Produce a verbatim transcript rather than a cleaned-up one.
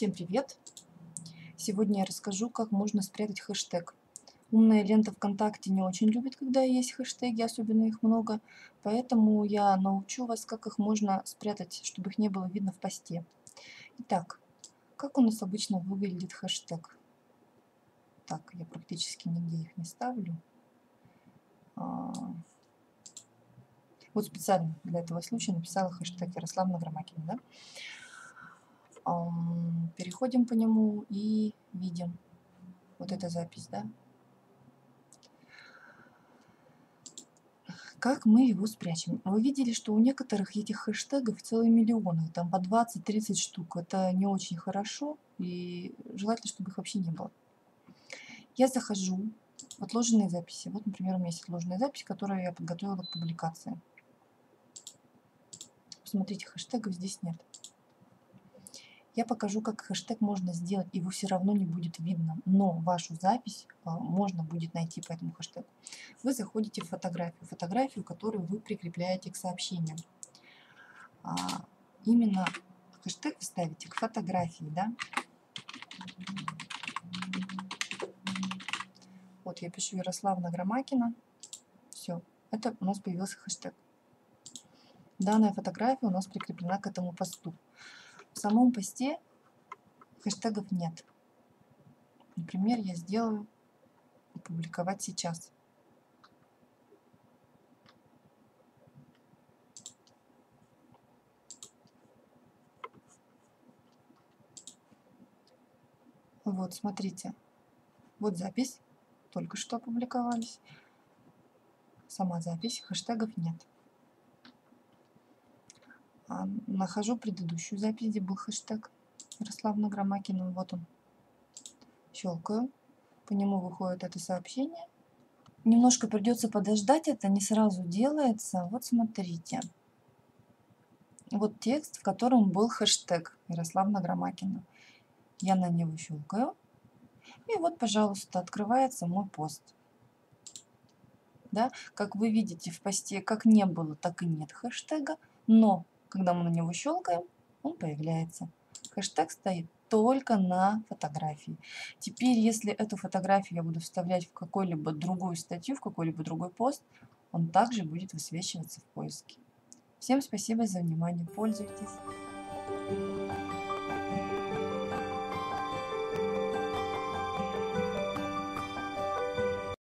Всем привет! Сегодня я расскажу, как можно спрятать хэштег. Умная лента ВКонтакте не очень любит, когда есть хэштеги, особенно их много, поэтому я научу вас, как их можно спрятать, чтобы их не было видно в посте. Итак, как у нас обычно выглядит хэштег? Так, я практически нигде их не ставлю. А, Вот специально для этого случая написала хэштег Ярославна Громакина, да? Переходим по нему и видим вот эта запись, да? Как мы его спрячем? Вы видели, что у некоторых этих хэштегов целые миллионы, там по двадцать-тридцать штук. Это не очень хорошо, и желательно, чтобы их вообще не было. Я захожу в отложенные записи. Вот, например, у меня есть отложенная запись, которую я подготовила к публикации. Посмотрите, хэштегов здесь нет. Я покажу, как хэштег можно сделать, его все равно не будет видно, но вашу запись а, можно будет найти по этому хэштегу. Вы заходите в фотографию, фотографию, которую вы прикрепляете к сообщениям. А, именно хэштег вы ставите к фотографии, да? Вот я пишу Ярославна Громакина. Все, это у нас появился хэштег. Данная фотография у нас прикреплена к этому посту. В самом посте хэштегов нет. Например, я сделаю «Опубликовать сейчас». Вот, смотрите. Вот запись. Только что опубликовались. Сама запись. Хэштегов нет. А, нахожу предыдущую запись, где был хэштег Ярославна Громакина. Вот он. Щелкаю. По нему выходит это сообщение. Немножко придется подождать, это не сразу делается. Вот смотрите. Вот текст, в котором был хэштег Ярославна Громакина. Я на него щелкаю. И вот, пожалуйста, открывается мой пост. Да? Как вы видите, в посте как не было, так и нет хэштега. Но, когда мы на него щелкаем, он появляется. Хэштег стоит только на фотографии. Теперь, если эту фотографию я буду вставлять в какую-либо другую статью, в какой-либо другой пост, он также будет высвечиваться в поиске. Всем спасибо за внимание. Пользуйтесь.